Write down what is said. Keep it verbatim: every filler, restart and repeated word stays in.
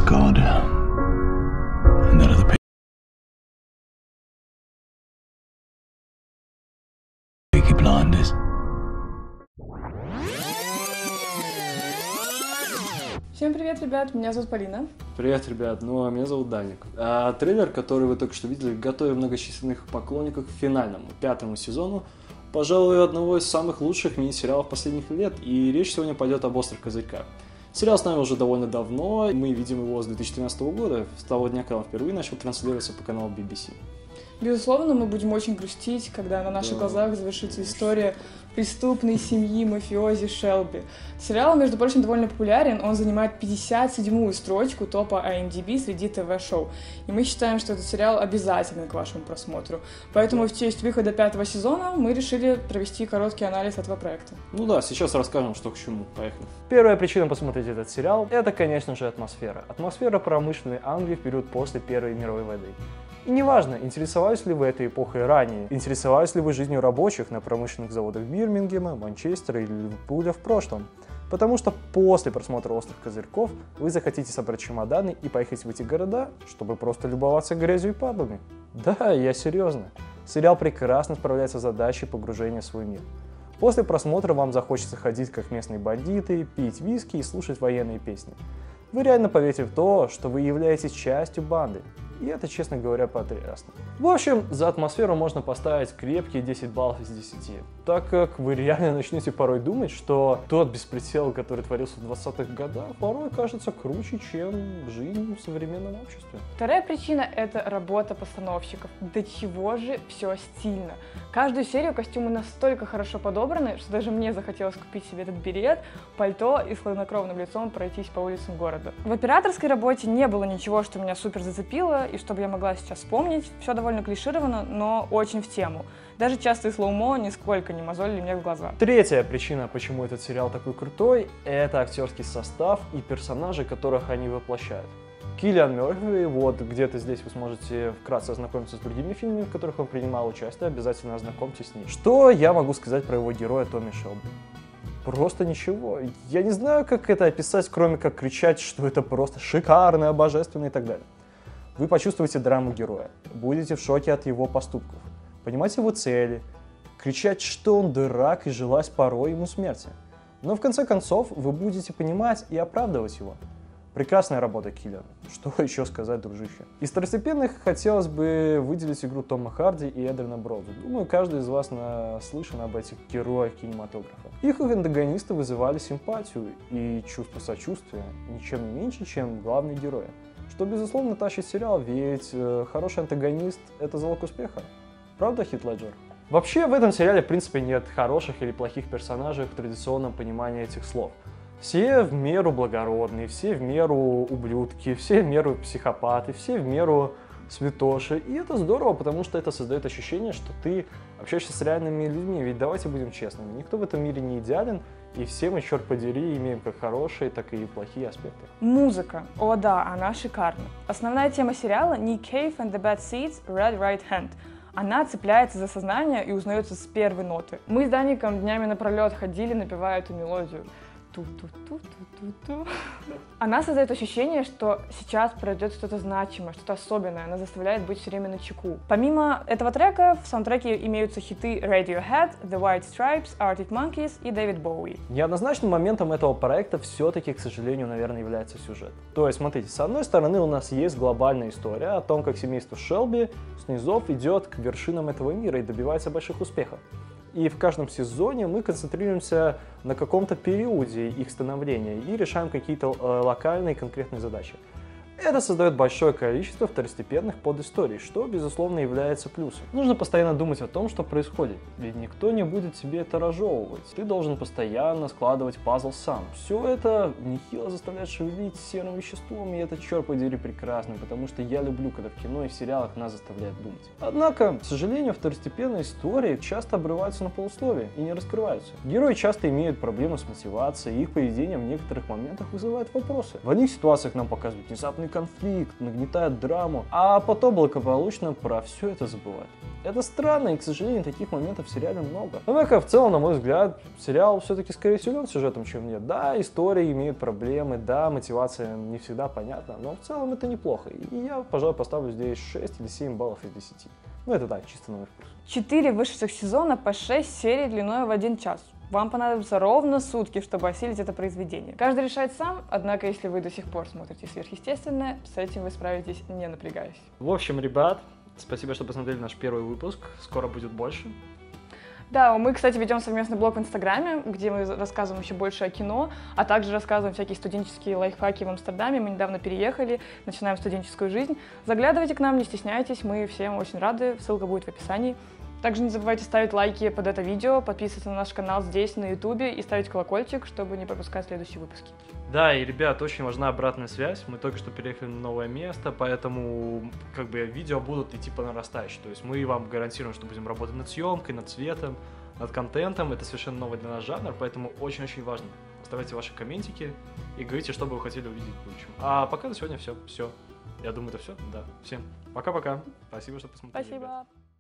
God and that other Peaky Blinders. Всем привет, ребят, меня зовут Полина. Привет, ребят, ну а меня зовут Даник. А трейлер, который вы только что видели, готовит многочисленных поклонников к финальному, пятому сезону, пожалуй, одного из самых лучших мини-сериалов последних лет, и речь сегодня пойдет об «Острых козырьках». Сериал с нами уже довольно давно, мы видим его с две тысячи тринадцатого года, с того дня, когда он впервые начал транслироваться по каналу би би си. Безусловно, мы будем очень грустить, когда на наших да. глазах завершится история преступной семьи мафиози Шелби. Сериал, между прочим, довольно популярен, он занимает пятьдесят седьмую строчку топа ай эм ди би среди ТВ-шоу. И мы считаем, что этот сериал обязательный к вашему просмотру. Поэтому да. в честь выхода пятого сезона мы решили провести короткий анализ этого проекта. Ну да, сейчас расскажем, что к чему. Поехали. Первая причина посмотреть этот сериал – это, конечно же, атмосфера. Атмосфера промышленной Англии в период после Первой мировой войны. И неважно, интересовались ли вы этой эпохой ранее, интересовались ли вы жизнью рабочих на промышленных заводах Бирмингема, Манчестера или Ливерпуля в прошлом. Потому что после просмотра «Острых козырьков» вы захотите собрать чемоданы и поехать в эти города, чтобы просто любоваться грязью и пабами. Да, я серьезно. Сериал прекрасно справляется с задачей погружения в свой мир. После просмотра вам захочется ходить как местные бандиты, пить виски и слушать военные песни. Вы реально поверите в то, что вы являетесь частью банды. И это, честно говоря, потрясно. В общем, за атмосферу можно поставить крепкие десять баллов из десяти, так как вы реально начнете порой думать, что тот беспредел, который творился в двадцатых годах, порой кажется круче, чем жизнь в современном обществе. Вторая причина – это работа постановщиков. До чего же все стильно. Каждую серию костюмы настолько хорошо подобраны, что даже мне захотелось купить себе этот берет, пальто и с хладнокровным лицом пройтись по улицам города. В операторской работе не было ничего, что меня супер зацепило, и чтобы я могла сейчас вспомнить. Все довольно клишировано, но очень в тему. Даже частые слоумо нисколько не мозолили мне в глаза. Третья причина, почему этот сериал такой крутой, это актерский состав и персонажи, которых они воплощают. Киллиан Мерфи, вот где-то здесь вы сможете вкратце ознакомиться с другими фильмами, в которых он принимал участие, обязательно ознакомьтесь с ним. Что я могу сказать про его героя Томми Шелби? Просто ничего. Я не знаю, как это описать, кроме как кричать, что это просто шикарно, божественно и так далее. Вы почувствуете драму героя, будете в шоке от его поступков, понимать его цели, кричать, что он дурак и желать порой ему смерти. Но в конце концов вы будете понимать и оправдывать его. Прекрасная работа Киллиана. Что еще сказать, дружище? Из второстепенных хотелось бы выделить игру Тома Харди и Эдриана Броуди. Думаю, каждый из вас наслышан об этих героях кинематографа. Их антагонисты вызывали симпатию и чувство сочувствия, ничем не меньше, чем главные герои. Что, безусловно, тащит сериал, ведь э, хороший антагонист – это залог успеха. Правда, Хит Леджер? Вообще, в этом сериале, в принципе, нет хороших или плохих персонажей в традиционном понимании этих слов. Все в меру благородные, все в меру ублюдки, все в меру психопаты, все в меру святоши. И это здорово, потому что это создает ощущение, что ты общаешься с реальными людьми. Ведь давайте будем честными, никто в этом мире не идеален, и все мы, черт подери, имеем как хорошие, так и плохие аспекты. Музыка. О да, она шикарна. Основная тема сериала Nick Cave and the Bad Seeds Red Right Hand. Она цепляется за сознание и узнается с первой ноты. Мы с Даником днями напролет ходили, напевая эту мелодию. Ту-ту-ту-ту-ту-ту. Она создает ощущение, что сейчас произойдет что-то значимое, что-то особенное. Она заставляет быть все время начеку. Помимо этого трека, в саундтреке имеются хиты Radiohead, The White Stripes, Arctic Monkeys и Дэвид Боуи. Неоднозначным моментом этого проекта все-таки, к сожалению, наверное, является сюжет. То есть, смотрите, с одной стороны у нас есть глобальная история о том, как семейство Шелби с низов идет к вершинам этого мира и добивается больших успехов. И в каждом сезоне мы концентрируемся на каком-то периоде их становления и решаем какие-то э, локальные конкретные задачи. Это создает большое количество второстепенных подисторий, что, безусловно, является плюсом. Нужно постоянно думать о том, что происходит, ведь никто не будет тебе это разжевывать. Ты должен постоянно складывать пазл сам. Все это нехило заставляет шевелить серым веществом, и это, черт подери, прекрасно, потому что я люблю, когда в кино и в сериалах нас заставляют думать. Однако, к сожалению, второстепенные истории часто обрываются на полусловие и не раскрываются. Герои часто имеют проблемы с мотивацией, и их поведение в некоторых моментах вызывает вопросы. В одних ситуациях нам показывают внезапный межличностный конфликт, нагнетает драму, а потом благополучно про все это забывает. Это странно, и, к сожалению, таких моментов в сериале много. Однако, в целом, на мой взгляд, сериал все-таки скорее силен сюжетом, чем нет. Да, истории имеют проблемы, да, мотивация не всегда понятна, но в целом это неплохо. И я, пожалуй, поставлю здесь шесть или семь баллов из десяти. Ну, это так, чисто на мой вкус. Четыре вышедших сезона по шесть серий длиной в один час. Вам понадобится ровно сутки, чтобы осилить это произведение. Каждый решает сам, однако, если вы до сих пор смотрите сверхъестественное, с этим вы справитесь, не напрягаясь. В общем, ребят, спасибо, что посмотрели наш первый выпуск. Скоро будет больше. Да, мы, кстати, ведем совместный блог в Инстаграме, где мы рассказываем еще больше о кино, а также рассказываем всякие студенческие лайфхаки в Амстердаме. Мы недавно переехали, начинаем студенческую жизнь. Заглядывайте к нам, не стесняйтесь, мы всем очень рады, ссылка будет в описании. Также не забывайте ставить лайки под это видео, подписываться на наш канал здесь, на ютубе, и ставить колокольчик, чтобы не пропускать следующие выпуски. Да, и, ребят, очень важна обратная связь. Мы только что переехали на новое место, поэтому как бы видео будут идти по нарастающей. То есть мы вам гарантируем, что будем работать над съемкой, над цветом, над контентом. Это совершенно новый для нас жанр, поэтому очень-очень важно. Оставляйте ваши комментики и говорите, что бы вы хотели увидеть в будущем. А пока на сегодня все. Все. Я думаю, это все. Да. Всем пока-пока. Спасибо, что посмотрели. Спасибо. Ребят.